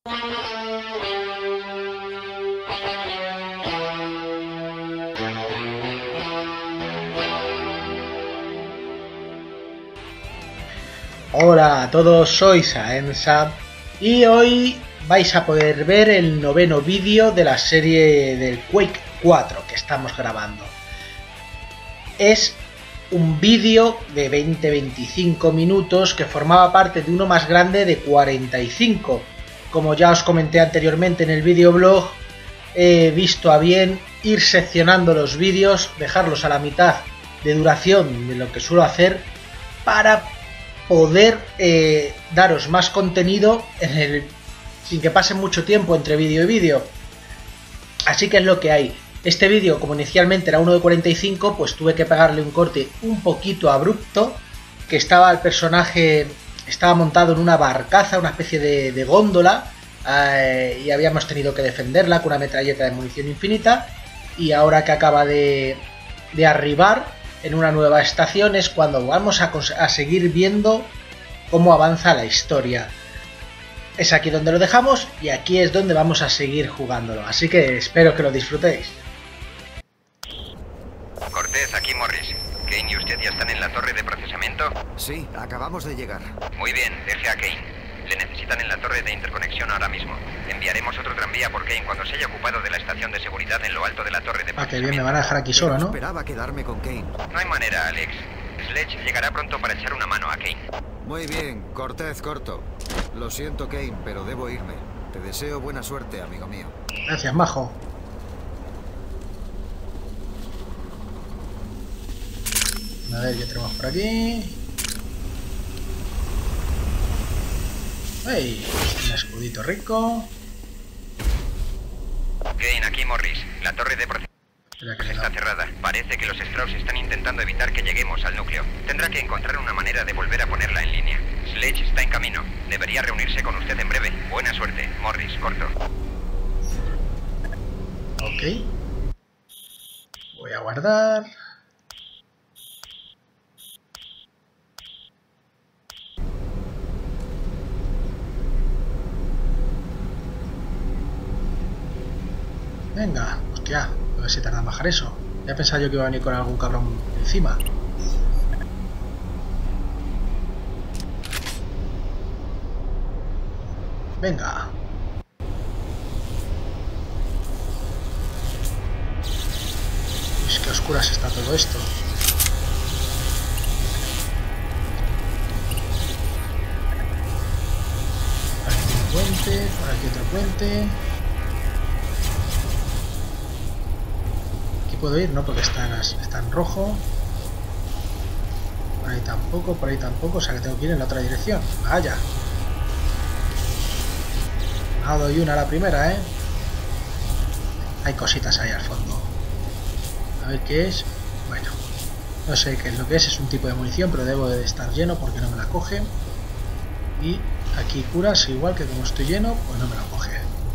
Hola a todos, soy Saensa y hoy vais a poder ver el noveno vídeo de la serie del Quake 4 que estamos grabando. Es un vídeo de 20-25 minutos que formaba parte de uno más grande de 45. Como ya os comenté anteriormente en el videoblog, he visto a bien ir seccionando los vídeos, dejarlos a la mitad de duración de lo que suelo hacer para poder daros más contenido sin que pase mucho tiempo entre vídeo y vídeo. Así que es lo que hay. Este vídeo, como inicialmente era uno de 45, pues tuve que pegarle un corte un poquito abrupto, que estaba el personaje, estaba montado en una barcaza, una especie de góndola, y habíamos tenido que defenderla con una metralleta de munición infinita, y ahora que acaba de arribar en una nueva estación es cuando vamos a seguir viendo cómo avanza la historia. Es aquí donde lo dejamos y aquí es donde vamos a seguir jugándolo, así que espero que lo disfrutéis. Cortez, aquí Morris. ¿Kane y usted ya están en la torre de procesamiento? Sí, acabamos de llegar. Muy bien, deje a Kane. Le necesitan en la torre de interconexión ahora mismo. Enviaremos otro tranvía por Kane cuando se haya ocupado de la estación de seguridad en lo alto de la torre de procesamiento. Que bien, me van a dejar aquí solo, ¿no? Esperaba quedarme con Kane. No hay manera, Alex. Sledge llegará pronto para echar una mano a Kane. Muy bien, Cortez corto. Lo siento, Kane, pero debo irme. Te deseo buena suerte, amigo mío. Gracias, majo. A ver, ¿qué tenemos por aquí? ¡Ey! Un escudito rico. Kane, aquí Morris. La torre de procesamiento está cerrada. Parece que los Strauss están intentando evitar que lleguemos al núcleo. Tendrá que encontrar una manera de volver a ponerla en línea. Sledge está en camino. Debería reunirse con usted en breve. Buena suerte. Morris, corto. Ok. Voy a guardar. Venga, hostia, a ver si tarda en bajar eso. Ya pensaba yo que iba a venir con algún cabrón encima. Venga. Uy, qué oscuras está todo esto. Por aquí un puente, por aquí otro puente. Puedo ir, no, porque está en rojo. Por ahí tampoco, o sea que tengo que ir en la otra dirección. Vaya. No doy una a la primera, ¿eh? Hay cositas ahí al fondo. A ver qué es. Bueno, no sé qué es lo que es un tipo de munición, pero debo de estar lleno porque no me la coge. Y aquí curas, igual que como estoy lleno, pues no me la coge.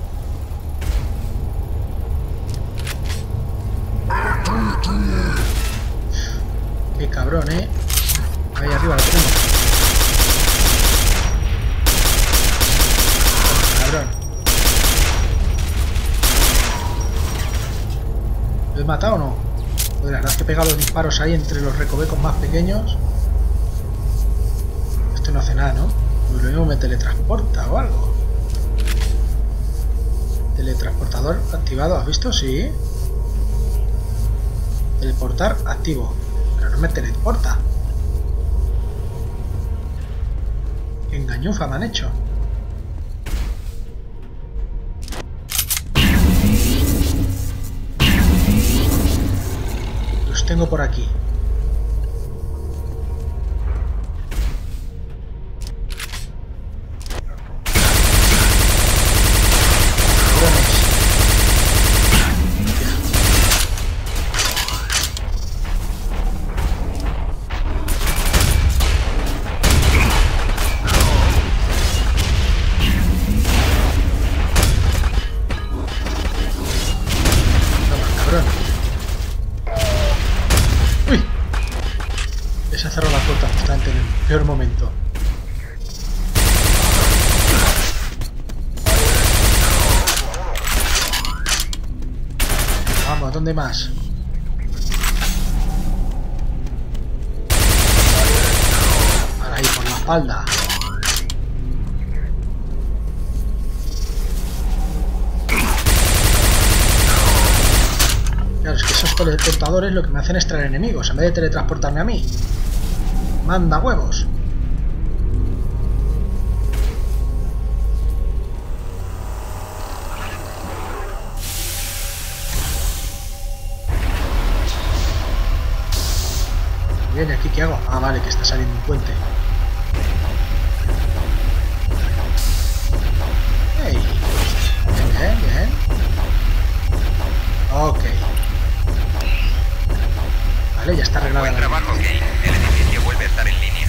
Qué cabrón, ¿eh? Ahí arriba lo tenemos. Cabrón. ¿Lo he matado o no? Pues la verdad es que he pegado los disparos ahí entre los recovecos más pequeños. Esto no hace nada, ¿no? Pues lo mismo me teletransporta o algo. Teletransportador activado, ¿has visto? Sí. Teleportar activo. Pero no me teleporta. Qué engañufa me han hecho. Los tengo por aquí. Uy. vamos, ¿dónde más? Ahí, por la espalda. Claro, es que esos teleportadores lo que me hacen es traer enemigos, en vez de teletransportarme a mí. Manda huevos. Bien, ¿aquí qué hago? Ah, vale, que está saliendo un puente. Hey. Bien, bien, bien. Ok. Vale, ya está arreglada. Buen trabajo, Kane. El edificio vuelve a estar en línea.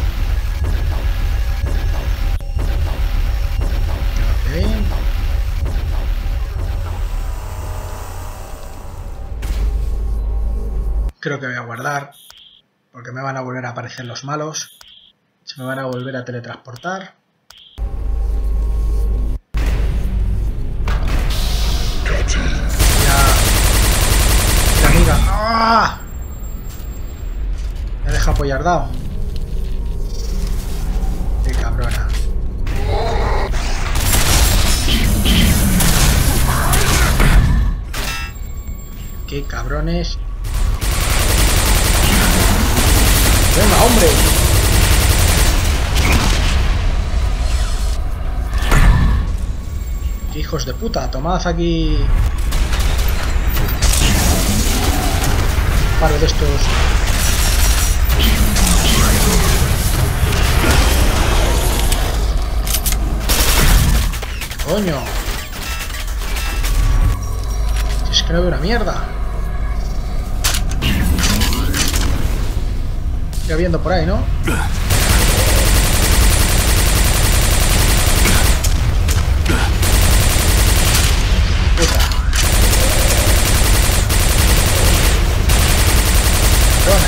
Ok. Creo que voy a guardar, porque me van a volver a aparecer los malos. Se me van a volver a teletransportar. La amiga. ¡Ah! Me deja apoyardado. Qué cabrona. Qué cabrones. ¡Venga, hombre! ¡Qué hijos de puta! Tomad aquí... un par de estos... ¡Coño! Si es que no veo una mierda. Sigue habiendo por ahí, ¿no? Puta. Rona.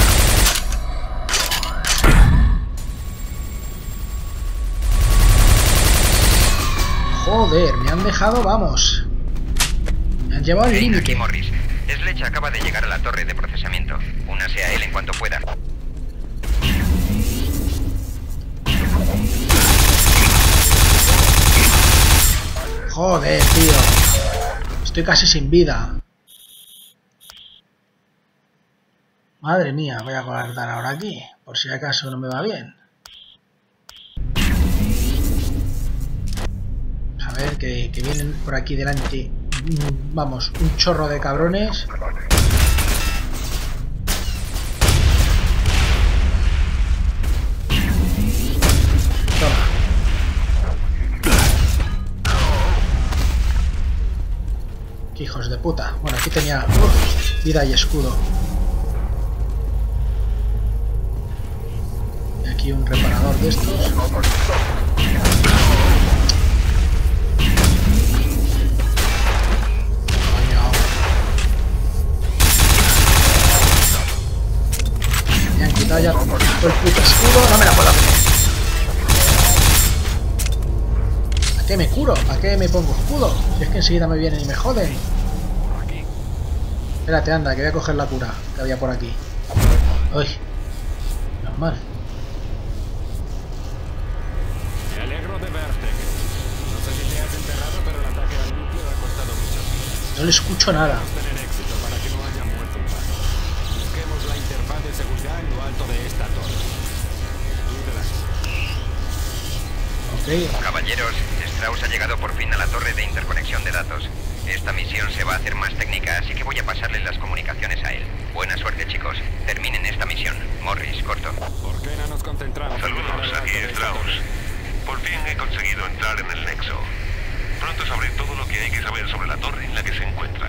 Joder, me han dejado, vamos. Me han llevado al límite. Aquí, Morris. Sledge acaba de llegar a la torre de procesamiento. Únase a él en cuanto pueda. Joder, tío. Estoy casi sin vida. Madre mía, voy a guardar ahora aquí, por si acaso no me va bien. A ver, que vienen por aquí delante. Vamos, un chorro de cabrones. Toma. Qué hijos de puta. Bueno, aquí tenía vida y escudo. Y aquí un reparador de estos. Me han quitado ya todo el puto escudo. No me la puedo hacer. ¿A qué me curo? ¿A qué me pongo escudo? Si es que enseguida me vienen y me joden. Espérate, anda, que voy a coger la cura que había por aquí. Uy, normal. Me alegro de verte. No sé si te has enterado, pero el ataque al núcleo ha costado muchas vidas. No le escucho nada. Debemos tener éxito para que no haya muerto un par. Busquemos la interfaz de seguridad en lo alto de esta torre. Tú verás. Ok. Caballeros, Strauss ha llegado por fin a la torre de interconexión de datos. Esta misión se va a hacer más técnica, así que voy a pasarle las comunicaciones a él. Buena suerte, chicos. Terminen esta misión. Morris, corto. ¿Por qué no nos concentramos? Saludos, aquí Strauss. Por fin he conseguido entrar en el nexo. Pronto sabré todo lo que hay que saber sobre la torre en la que se encuentran.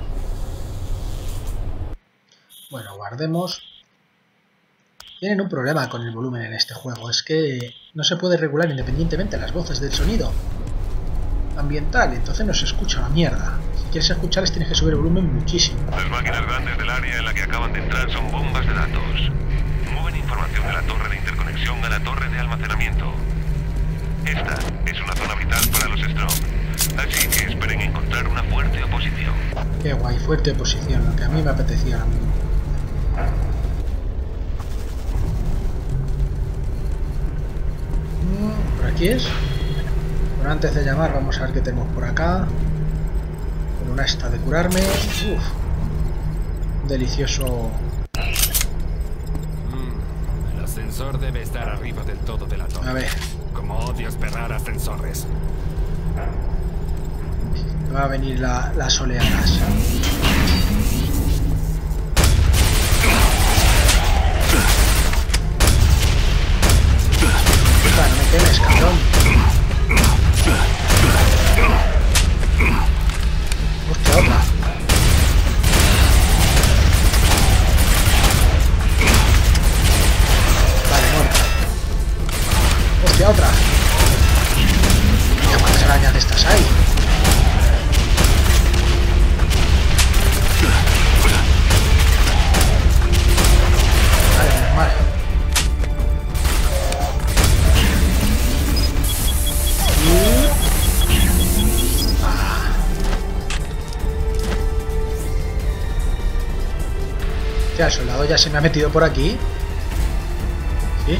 Bueno, guardemos. Tienen un problema con el volumen en este juego. Es que no se puede regular independientemente las voces del sonido ambiental, entonces no se escucha una mierda. Si quieres escucharles tienes que subir el volumen muchísimo. Las máquinas grandes del área en la que acaban de entrar son bombas de datos. Mueven información de la torre de interconexión a la torre de almacenamiento. Esta es una zona vital para los Strong, así que esperen encontrar una fuerte oposición. Qué guay. Guay, fuerte posición, lo que a mí me apetecía ahora mismo. ¿Por aquí es? Bueno, antes de llamar vamos a ver qué tenemos por acá. Con una esta de curarme. Uf. Delicioso. El ascensor debe estar arriba del todo de la torre. A ver. Como odio esperar ascensores. Me va a venir las oleadas. No me quemes, cabrón. Hostia, otra. Vale, muerta. Hostia, otra. Mira cuántas arañas de estas hay. Vale, normal. Ya, el soldado ya se me ha metido por aquí. ¿Sí?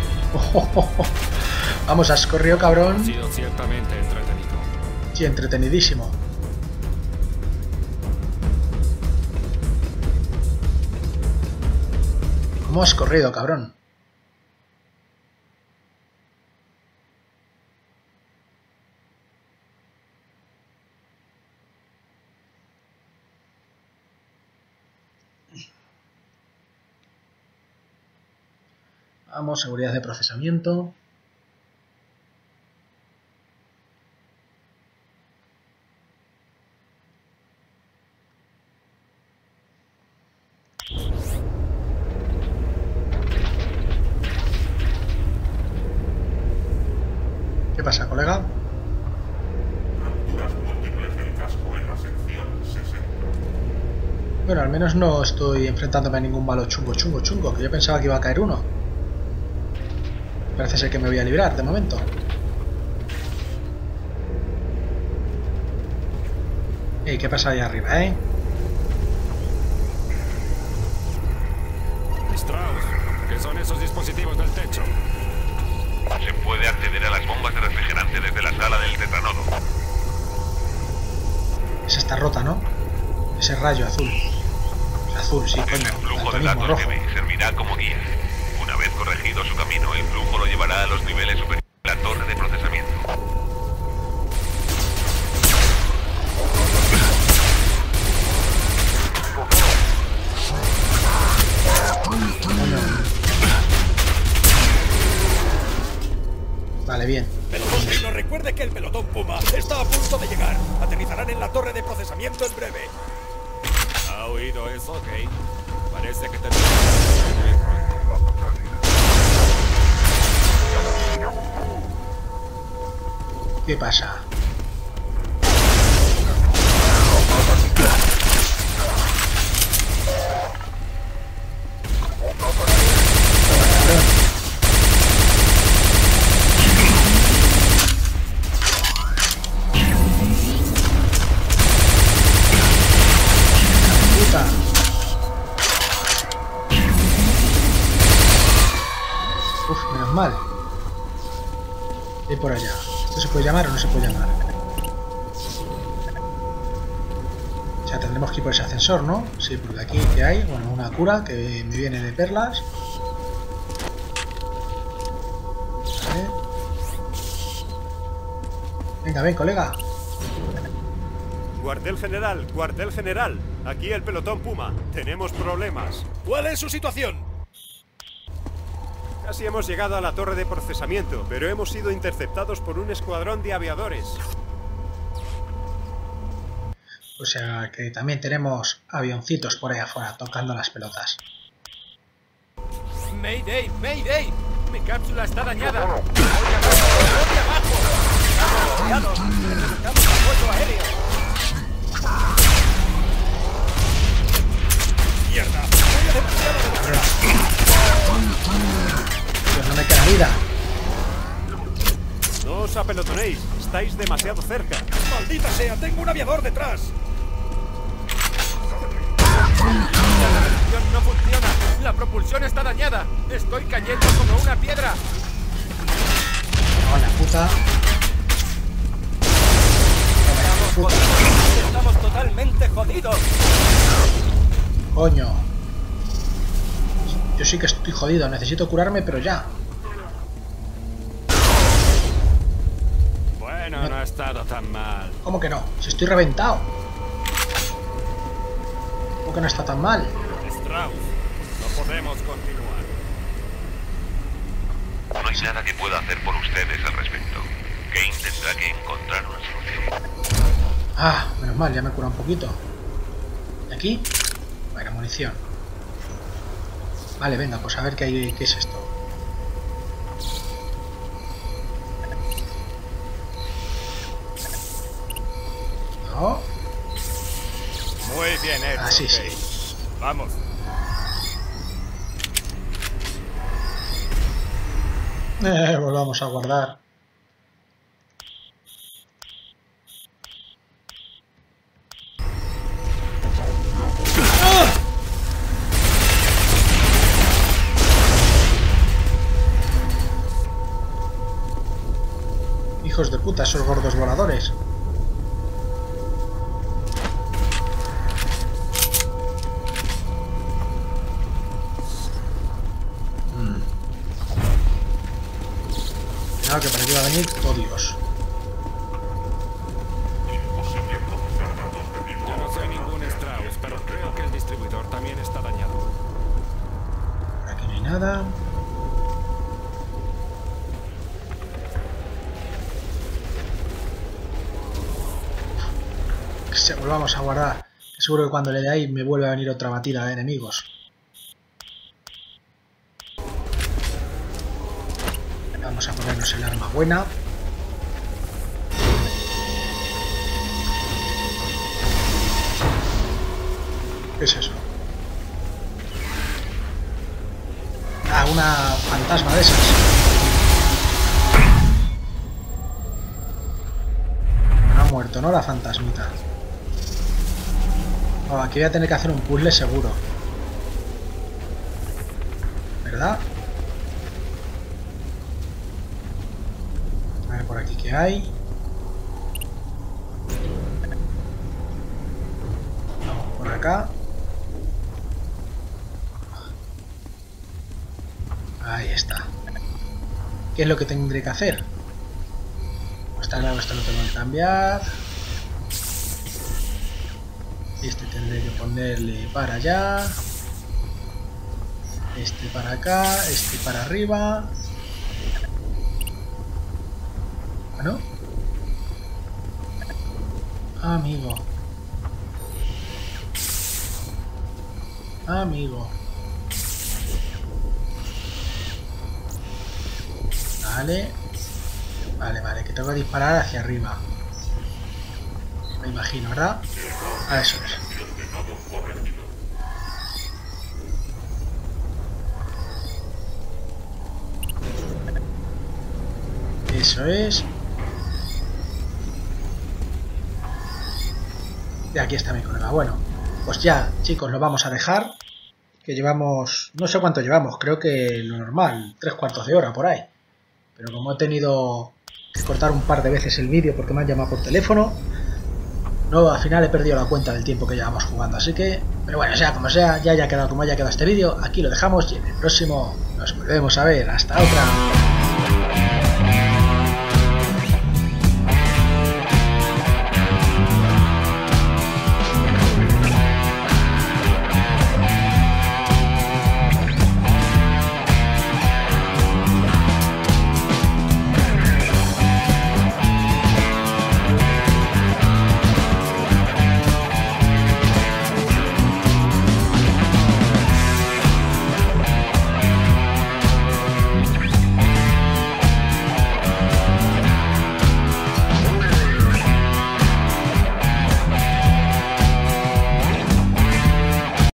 Vamos, has corrido, cabrón. Ha sido ciertamente entretenido. Sí, entretenidísimo. ¿Cómo has corrido, cabrón? Vamos, seguridad de procesamiento. ¿Qué pasa, colega? Bueno, al menos no estoy enfrentándome a ningún malo chungo, que yo pensaba que iba a caer uno. Parece ser que me voy a librar de momento. Ey, ¿qué pasa ahí arriba, Strauss, ¿qué son esos dispositivos del techo? Se puede acceder a las bombas de refrigerante desde la sala del tetranodo. Esa está rota, ¿no? Ese rayo azul. Azul, sí, Es coño. el flujo de Daltonismo datos rojo. que me servirá como guía. Una vez corregido su camino, el flujo lo llevará a los niveles superiores de la torre de procesamiento. Vale, bien. Pelotón Dino, recuerde que el pelotón Puma está a punto de llegar. Aterrizarán en la torre de procesamiento en breve. ¿Ha oído eso, Kate? Parece que tenemos... ¿Qué pasa? Puta. Uf, menos mal. Y por allá. ¿Esto se puede llamar o no se puede llamar? O sea, tendremos que ir por ese ascensor, ¿no? Sí, porque aquí que hay, bueno, una cura que me viene de perlas. Vale. Venga, ven, colega. Cuartel general. Aquí el pelotón Puma. Tenemos problemas. ¿Cuál es su situación? Casi hemos llegado a la torre de procesamiento, pero hemos sido interceptados por un escuadrón de aviadores. O sea, que también tenemos avioncitos por ahí afuera tocando las pelotas. ¡Mayday! ¡Mayday! ¡Mi cápsula está dañada! ¡Voy abajo! ¡Estamos rodeados! ¡Necesitamos apoyo aéreo! ¡Mierda! ¡Voy demasiado detrás! Pues no me queda vida. No os apelotonéis, estáis demasiado cerca. ¡Maldita sea! ¡Tengo un aviador detrás! La reacción no funciona. La propulsión está dañada. Estoy cayendo como una piedra. ¡Hola, puta! Estamos totalmente jodidos. ¡Coño! Yo sí que estoy jodido. Necesito curarme, pero ya. Bueno, no ha estado tan mal. ¿Cómo que no? Si estoy reventado. ¿Cómo que no está tan mal? Strauss, no podemos continuar. No hay nada que pueda hacer por ustedes al respecto. Kane tendrá que encontrar una solución. Ah, menos mal, ya me cura un poquito. ¿Y aquí? Bueno, munición. Vale, venga, pues a ver qué es esto. No. Muy bien hecho. Ah, sí, sí. Kane. Vamos. Volvamos a guardar. Hijos de puta, esos gordos voladores. Cuidado que por aquí va a venir todo Dios. Yo no soy ningún Strauss, pero creo que el distribuidor también está dañado. Por aquí no hay nada. Volvamos a guardar. Seguro que cuando le dé ahí me vuelve a venir otra batida de enemigos. Vamos a ponernos el arma buena. ¿Qué es eso? Ah, una fantasma de esas. No ha muerto, ¿no? La fantasmita. Oh, aquí voy a tener que hacer un puzzle seguro. ¿Verdad? A ver por aquí qué hay. Vamos por acá. Ahí está. ¿Qué es lo que tendré que hacer? Pues está claro, esto lo tengo que cambiar. Este tendré que ponerle para allá. Este para acá. Este para arriba. Bueno. Amigo. Amigo. Vale. Vale, que tengo que disparar hacia arriba. Me imagino, ¿verdad? Ah, eso es. Eso es. Y aquí está mi colega. Bueno, pues ya, chicos, lo vamos a dejar. Que llevamos... No sé cuánto llevamos. Creo que lo normal. 3/4 de hora por ahí. Pero como he tenido que cortar un par de veces el vídeo porque me han llamado por teléfono... No, al final he perdido la cuenta del tiempo que llevamos jugando, así que... Pero bueno, sea como sea, ya haya quedado como haya quedado este vídeo, aquí lo dejamos y en el próximo nos volvemos a ver. ¡Hasta otra!